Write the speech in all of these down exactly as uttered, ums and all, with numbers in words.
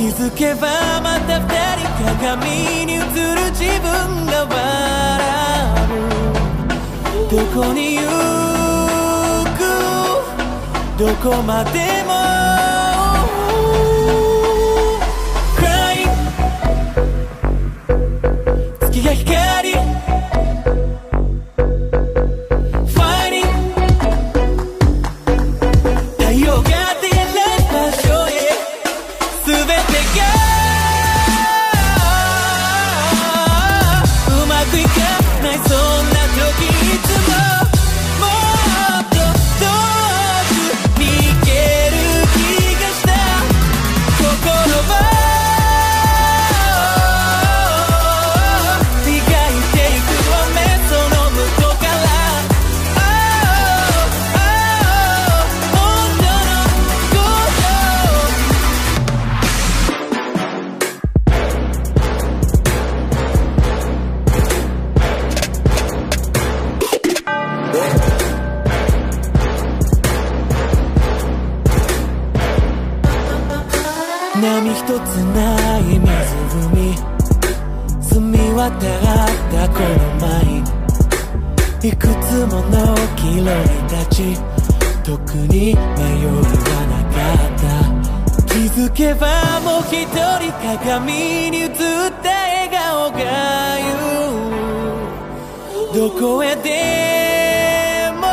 づけばまた二人鏡に映る自分が笑う。どこに行くどこまでも Crying 月が光 Fighting 太陽が出ない場所へ全てがうまくいかないそんな時いつももっと遠くに行ける気がした心は磨いていく雨その向こうから Oh, oh, 本当の波一つない湖澄み渡ったこの前いくつもの黄色いたち特に迷いはなかった気づけばもう一人鏡に映った笑顔が言うどこへでも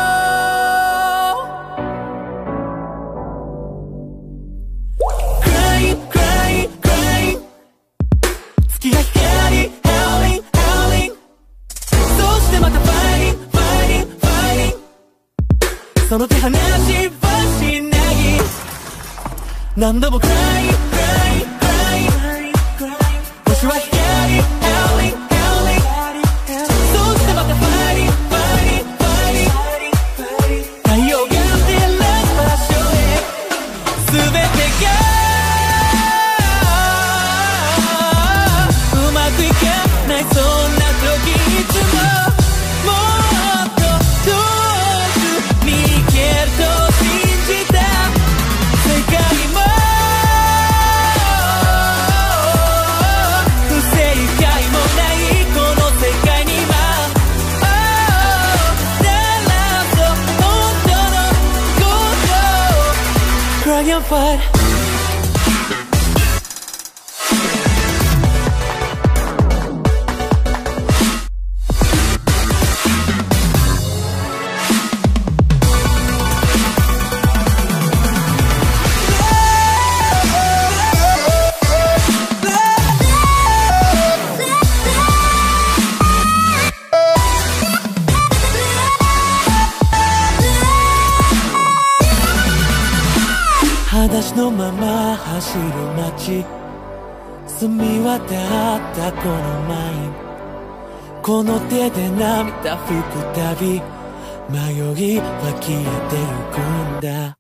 月が光 Howling, howling そしてまた Fighting, fighting, fighting その手離しはしない何度も Crying, crying, crying 星は光 Howling, howling そしてまた Fighting, fighting, fighting 太陽が出る場所へ全てがそんな時いつももっと遠くに行けると信じた世界も不正解もないこの世界には Oh ならそう本当のこと Cry and fight裸足のまま走る街澄み渡ったこのマインこの手で涙拭くたび迷いは消えてゆくんだ